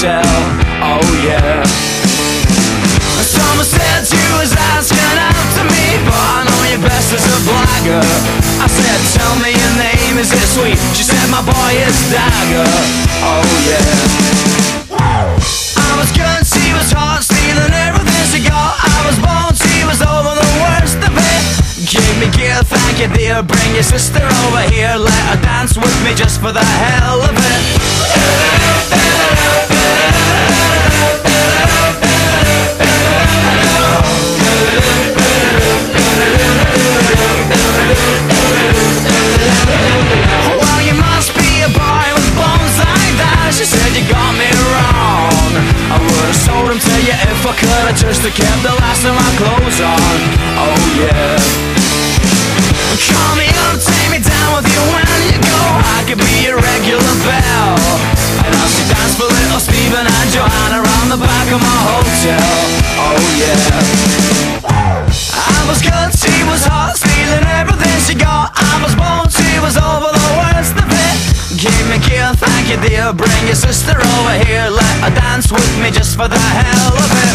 hotel. Oh yeah. Someone said you was asking out to me, but I know you best as a blagger. I said, tell me your name, is it sweet? She said, my boy is Dagger. Oh yeah. I was good, she was hot, stealing everything she got. I was bold, she was over the worst of it. Give me gear, thank you dear. Bring your sister over here, let her dance with me just for the hell of it. Well, you must be a boy with bones like that. She said you got me wrong. I would've sold him to you if I could. I just kept the last of my clothes on. Oh yeah. Call me up, take me down with you when you go. I could be your regular belle. And I'll see dance for little Stephen and Joanna around the back of my hotel. Oh yeah. I was good, she was hot, stealing everything she got. I was bold, she was over the worst of it. Give me gear, thank you dear. Bring your sister over here, let her dance with me just for the hell of it.